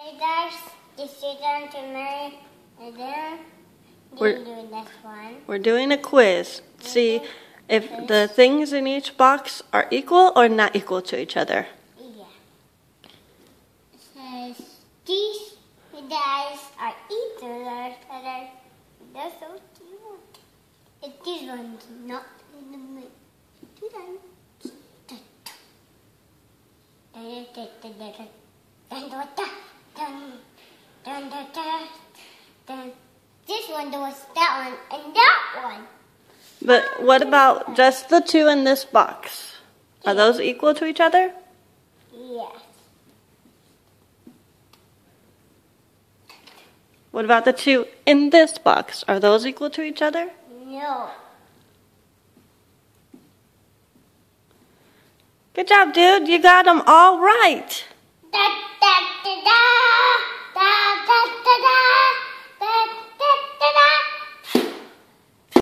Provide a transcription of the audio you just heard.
Hey guys, just sit down to me and then We're doing this one. we're doing a quiz. See if the things in each box are equal or not equal to each other. Yeah. It says these guys are equal to each other. That's so cute. It's these ones, not in the middle. This one was that one and that one. But what about just the two in this box? Are those equal to each other? Yes. What about the two in this box? Are those equal to each other? No. Good job, dude. You got them all right.